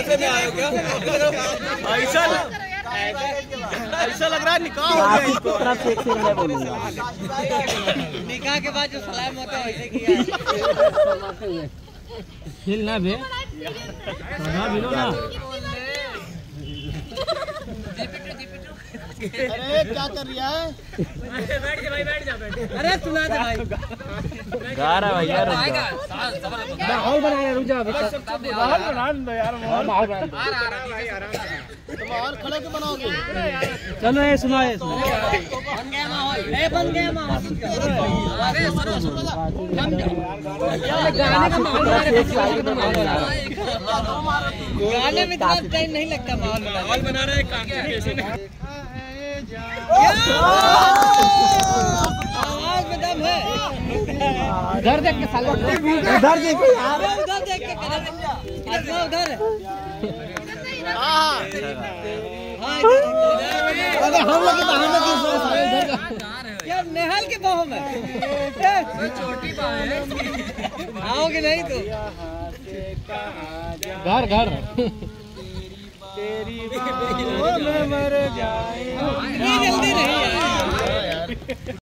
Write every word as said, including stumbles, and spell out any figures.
पैसे में आए हो क्या? ऐसा ऐसा लग रहा है निकाह हो गया इसको। तरफ से एक से मैं बोलूंगा निकाह के बाद जो सलाम होता है वैसे किया हिल ना बे ना बिलो ना। अरे क्या कर रहा है? बैठ जा भाई, बैठ जा बैठ। अरे सुना दे भाई, गा रहा भाई यार, माहौल बना रहा, रुक जा माहौल बना दो यार, माहौल बना दो। आ रहा आ रहा भाई आराम से। तुम और खड़े के बनाओगे? चलो ये सुना है, बन गया माहौल, ए बन गया माहौल। अरे सुनो सुनो गाने का माहौल बना रहे, गाने में इतना टाइम नहीं लगता माहौल बनाने। माहौल बना रहे काम कैसे? आवाज में दम है। उधर देख के साला, उधर देख के यार, उधर देख के इधर उधर। हाँ अरे हम लोग हम लोग यार नेहाल के बाहों में छोटी बाह है, आओगे नहीं तो घर घर तेरी बाहों में मर जाए। जल्दी नहीं यार।